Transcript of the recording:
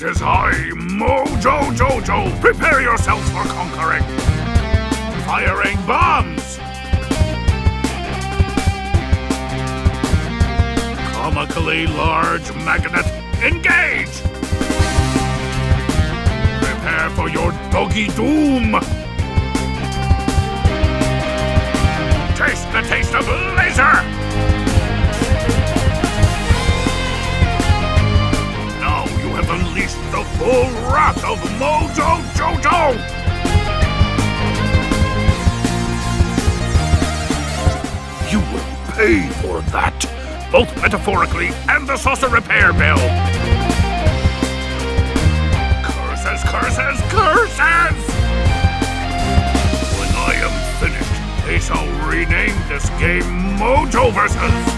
is I, Mojo Jojo. Prepare yourselves for conquering. Firing bombs. Comically large magnet, engage. Prepare for your doggy doom. Taste the taste of laser. Now you have unleashed the full wrath of Mojo Jojo. You will pay for that, both metaphorically and the saucer repair bill. Curses, curses, curses! When I am finished, they shall rename this game MultiVersus.